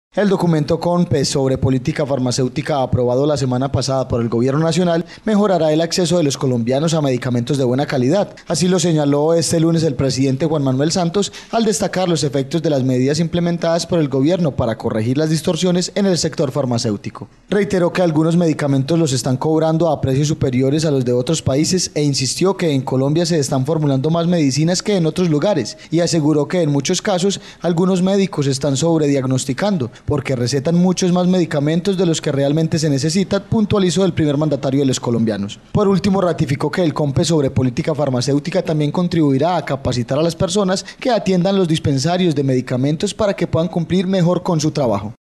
El documento CONPES sobre política farmacéutica aprobado la semana pasada por el Gobierno Nacional mejorará el acceso de los colombianos a medicamentos de buena calidad. Así lo señaló este lunes el presidente Juan Manuel Santos al destacar los efectos de las medidas implementadas por el gobierno para corregir las distorsiones en el sector farmacéutico. Reiteró que algunos medicamentos los están cobrando a precios superiores a los de otros países e insistió que en Colombia se están formulando más medicinas que en otros lugares y aseguró que en muchos casos algunos médicos están sobrediagnosticando porque recetan muchos más medicamentos de los que realmente se necesitan, puntualizó el primer mandatario de los colombianos. Por último, ratificó que el CONPES sobre política farmacéutica también contribuirá a capacitar a las personas que atiendan los dispensarios de medicamentos para que puedan cumplir mejor con su trabajo.